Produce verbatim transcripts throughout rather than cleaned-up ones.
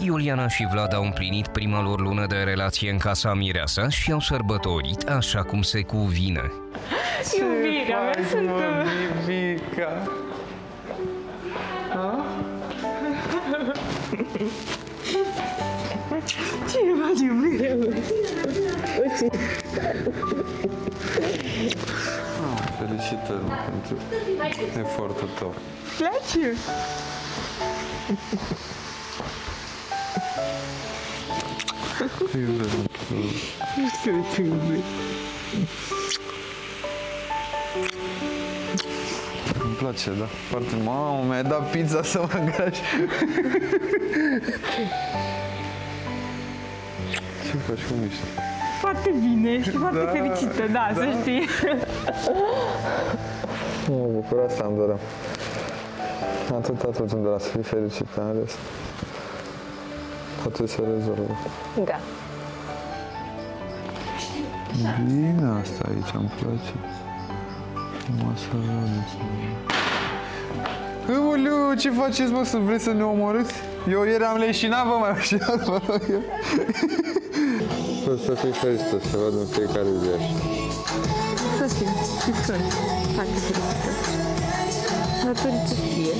Iuliana și Vlad au împlinit prima lor lună de relație în casa mireasa și au sărbătorit așa cum se cuvine. Iubirea mea, sunt tu! Iubica! Ce faci, iubirea mea? Felicitări pentru efortul tău. Place? Te iubesc. Nu știu ce iubesc. Îmi place, da? Foarte... Mamă, mi-ai dat pizza să mă îngrași. Ce faci, cum ești? Foarte bine, ești foarte Da, fericită, da, da. să știi. Mă bucur, asta îmi doream. Atât, atât îmi doream să fii fericită, în rest. Totul se rezolvă. Da. Bine asta aici, îmi place. Masajare. Ăuleu, ce faceți, mă, să vreți să ne omorâți? Eu ieri am leșinat, vă mai leșinat, vă rog eu. Să fii fericită, să văd în fiecare zi așa. Să știu, și sunt foarte fericită. Datorită ție.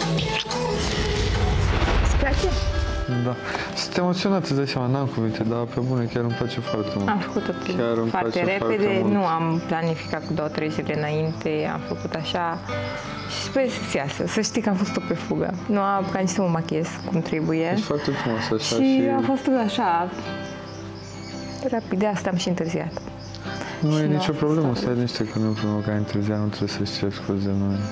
Îți place? Da. Sunt emoționat, îți dai seama, n-am cuvinte, dar pe bune chiar îmi place foarte mult. Am făcut totul Chiar îmi foarte place repede, foarte mult. nu am planificat cu două, trei zile înainte, am făcut așa și sper să iasă, să știi că am fost tot pe fugă. Nu am apucat nici să mă machiez cum trebuie. Ești foarte frumos așa și, și... a fost tot așa, rapid, de asta am și întârziat. Nu și e nu nicio a problemă, fost stai liniște că nu e problemă că ai întârziat, nu trebuie să-ți ceri scuze, nu e...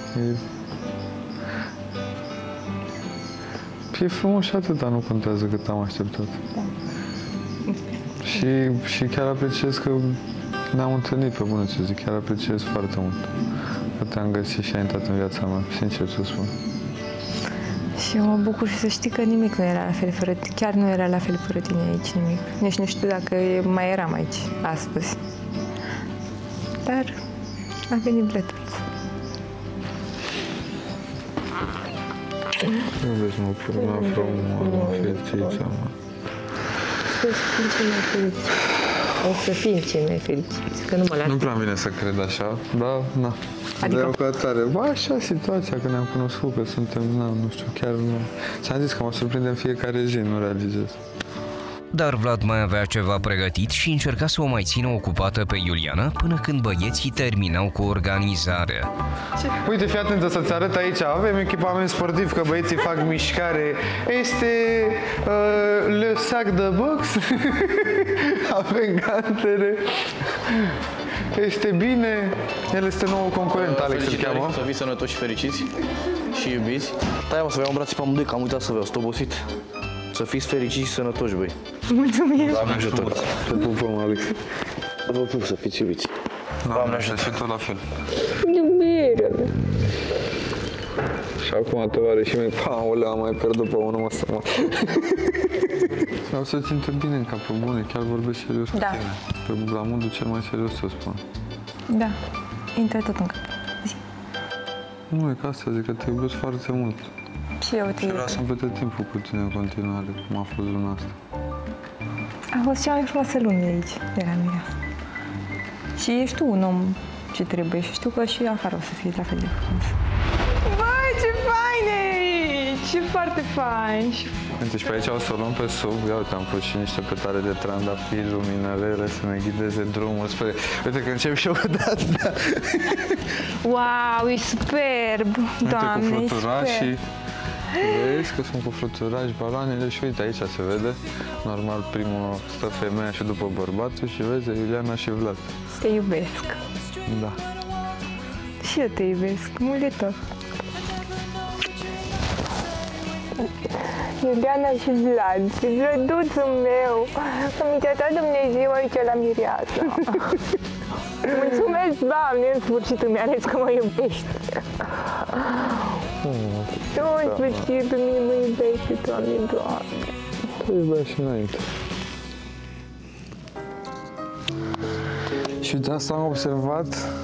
E frumos și atât, dar nu contează cât am așteptat. Da. Și, și chiar apreciez că ne-am întâlnit, pe bună ce zic, chiar apreciez foarte mult că te-am găsit și ai intrat în viața mea, sincer să spun. Și eu mă bucur și să știi că nimic nu era la fel fără tine, chiar nu era la fel fără tine aici, nimic. Nici nu știu dacă mai eram aici astăzi. Dar a venit blătuț. Nu vezi, mă, pula frumos, fericița mea. Sper să fim cei mai fericiți. O să fim cei mai fericiți, că nu mă las. Nu prea vine să cred așa, dar, na. Adică? De o tare. Ba, așa situația, că ne-am cunoscut, că suntem, na, nu știu, chiar nu... Ți-am zis că mă surprinde în fiecare zi, nu realizez. Dar Vlad mai avea ceva pregătit și încerca să o mai țină ocupată pe Iuliana până când băieții terminau cu organizarea. Uite, fii atentă să-ți arăt aici, avem echipament sportiv, că băieții fac mișcare. Este uh, le sac de box, avem gantere. Este bine, el este nou concurent, Alex îl cheamă. Să fii sănătoși și fericiți și iubiți. Stai, mă, să vă iau în brațe pe amândoi, că am uitat să vă iau, sunt obosit. Să fiți fericiți și sănătoși, băi. Mulțumesc! Doamne ajută! Te pupăm, Alex. Vă pup, să fiți iubiți. Doamne ajută și tot la fel. Iubirea mea! Și acum tovarășii mei, paule, am mai pierdut pe unul, mă să mă. Vreau să țin bine în cap, pe bune, chiar vorbesc serios cu Da. tine. Pe, la modul cel mai serios să spun. Da, intră tot în cap. Zi. Nu, e ca asta, zic că te iubesc foarte mult. Și eu te Și vreau iubesc. să-mi petrec timpul cu tine în continuare, cum a fost luna asta. A fost cea mai frumoasă lună de aici, de la mine. Și ești tu un om ce trebuie și știu că și afară o să fie la fel de frumos. Băi, ce fain e aici! Ce foarte fain! Și... Uite, și pe aici o să o luăm pe sub. Ia uite, am pus și niște petare de trandafiri, luminărele, să ne ghideze drumul spre... Uite că încep și eu de asta. Wow, e superb! Doamne, Uite, cu e fluturașii. superb! Vezi că sunt cu fluturași, baloanele și uite, aici se vede. Normal, primul stă femeia și după bărbatul și vezi Iuliana și Vlad. Te iubesc. Da. Și eu te iubesc, mult de tot. Iuliana și Vlad, și drăduțul meu, că mi te-a dat Dumnezeu aici la mireasă. Mulțumesc, Doamne, în sfârșit îmi ales că mă iubești. Tu, în sfârșit, pe mine mă iubești, Doamne, Doamne. Te iubeam și înainte. Și de asta am observat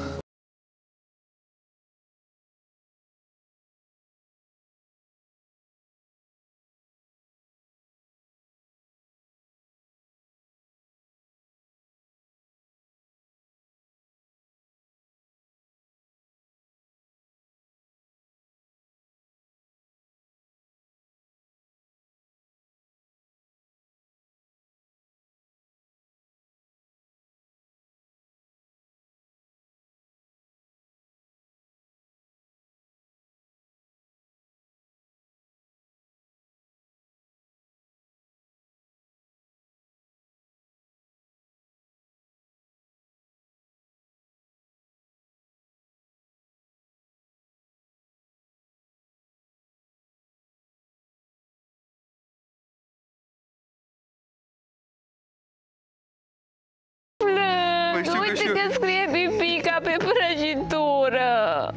Uite că scrie Bibica pe prăjitură.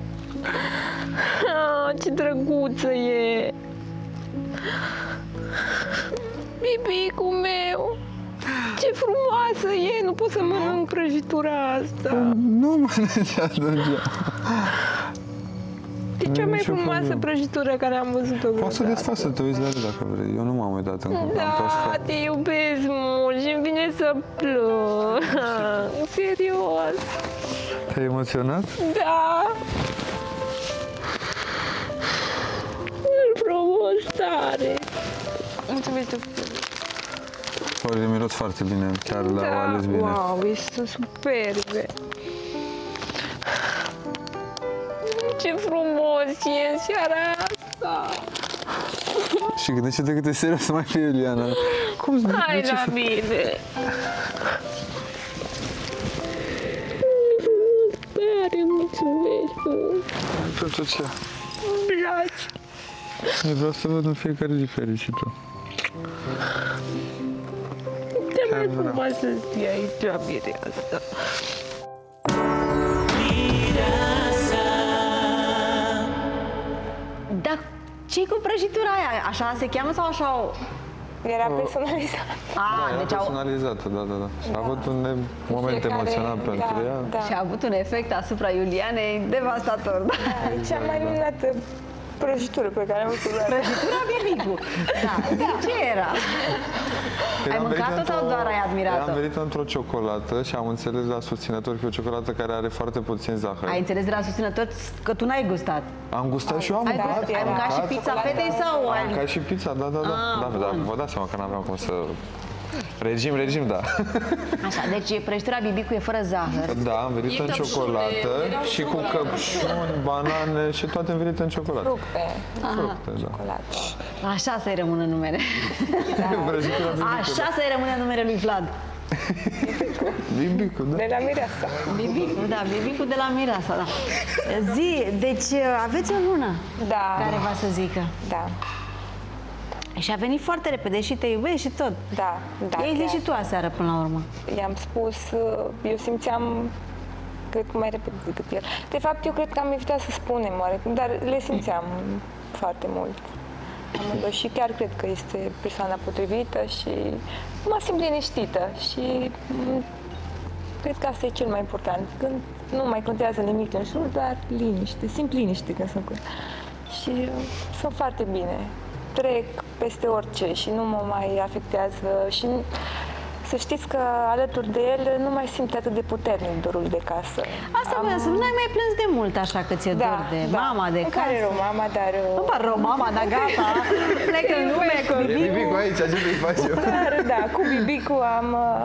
Ah, ce drăguță e. Bibicul meu. Ce frumoasă e, nu pot să mănânc prăjitura asta. Nu mănânci atunci. E cea mai nicio frumoasă problemă. prăjitură care am văzut-o Poți să vreodată. desfaci să te uiți la el dacă vrei. Eu nu m-am uitat încă. Am Da, postat. te iubesc mult și îmi vine să plâng. Serios. Te-ai emoționat? Da. Îl frumos tare. Mulțumesc de Florile miros foarte bine, chiar Da, le-au ales bine. wow, sunt superbe. Ce frumos e în seara asta. Și gândește-te cât de serios să mai fie Iuliana. Cum de Hai ce la să- mine. Tare, mulțumesc mult. Pentru ce? Îmi place. Eu vreau să văd în fiecare zi fericită. Cea mai Chiar vreau. frumoasă zi aici la mine asta. Dar ce cu prăjitura aia? Așa se cheamă sau așa o... Era personalizat. A, Era deci au... personalizată, da, da, da. Și a avut un moment Fiecare- emoțional da, pentru ea. Da. Și a avut un efect asupra Iulianei devastator. Da. E cea mai minunată prăjitură pe care am văzut vreodată. Prăjitura Bibicu. Da, da. Ce era? Că Ai am venit mâncat-o sau într-o- doar ai admirat-o? Am venit într-o ciocolată și am înțeles la susținători că e o ciocolată care are foarte puțin zahăr. Ai înțeles de la susținători că tu n-ai gustat. Am gustat și eu am Ai, mâncat. gustat, ai am mâncat și pizza fetei sau Am ai... mâncat și pizza, da, da, da. Ah, da, da, bun. vă dați seama că n-aveam cum să... Regim, regim, da. Așa, deci prăjitura Bibicu e fără zahăr. Da, am venit în ciocolată și cu căpșuni, banane și toate învelite în ciocolată. Fructe. Fructe, da. Ciocolată. Așa să-i rămână numele. Prăjitura Bibicu, Așa să-i rămână numele lui Vlad. Bibicu, da. De la mireasa. Bibicu, da, Bibicu de la Mireasa, da. Zi, deci aveți o lună Da. care va să zică. Da. Și a venit foarte repede și te iubești și tot. Da. Da. Ei chiar. zici și tu aseară până la urmă. I-am spus, eu simțeam, cred că mai repede decât el. De fapt, eu cred că am evitat să spunem oarecum, dar le simțeam foarte mult. Amândoi. Și chiar cred că este persoana potrivită și mă simt liniștită și m, cred că asta e cel mai important. Când nu mai contează nimic în jur, dar liniște. Simt liniște când sunt cu el. Și uh, sunt foarte bine. Trec peste orice și nu mă mai afectează și să știți că alături de el nu mai simt atât de puternic dorul de casă. Asta vreau să nu ai mai plâns de mult așa că ți-e dor de mama, de Îmi casă. pare rău mama, dar... Nu pare rău, mama, dar gata, plec în lume cu E Bibicu. Bibicu aici, ce să-i faci eu? Dar, da, cu Bibicu am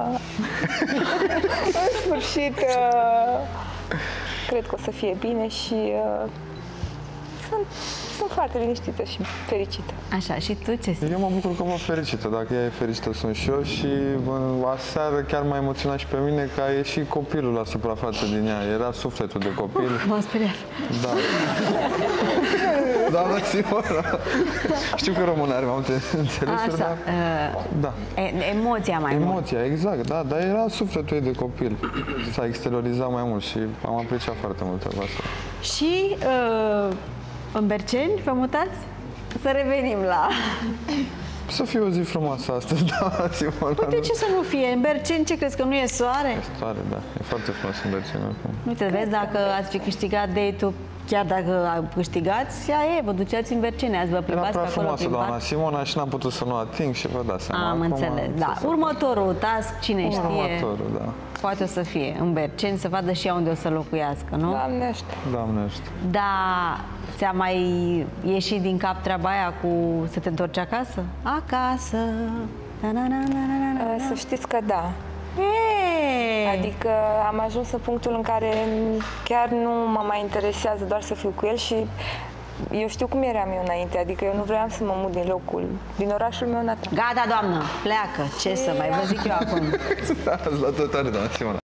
uh, în sfârșit uh, cred că o să fie bine și uh, sunt, sunt foarte liniștită și fericită. Așa, și tu ce simți? Eu mă bucur că mă fericită. Dacă ea e fericită, sunt și eu și bă, aseară chiar m-a emoționat și pe mine că a ieșit copilul la suprafață din ea. Era sufletul de copil. M-am speriat. Da. Doamna Simona. Știu că român are mai multe înțelesuri, Așa, dar... uh, Da. e- emoția mai mult. Emoția, exact, da, dar era sufletul ei de copil. S-a exteriorizat mai mult și am apreciat foarte mult treaba asta. Și uh, în Berceni, vă mutați? Să revenim la... Să fie o zi frumoasă astăzi, doamna Simona. De ce să nu fie? În Berceni, ce crezi, că nu e soare? Tare, da. E foarte frumos în Berceni acum. Uite, vezi, dacă ați fi câștigat date-ul, chiar dacă câștigați, ea e, vă duceați în Berceni, azi vă Era plimbați pe prea acolo frumoasă, prin doamna parc. Simona, și n-am putut să nu ating și vă dați seama. Am Acum, înțeles, ce da. să- Următorul task, cine știe, Următorul, da. poate o să fie în Berceni, să vadă și ea unde o să locuiască, nu? Doamne ajută. Doamne ajută. Dar ți-a mai ieșit din cap treaba aia cu să te întorci acasă? Acasă. Na, na, na, na, na, na, Uh, Să știți că da. Ei, Adică am ajuns în punctul în care chiar nu mă mai interesează doar să fiu cu el și eu știu cum eram eu înainte, adică eu nu vreau să mă mut din locul, din orașul meu natal. Gata, doamnă, pleacă. Ce să mai vă zic eu acum? Ați luat-o tare, doamna Simona.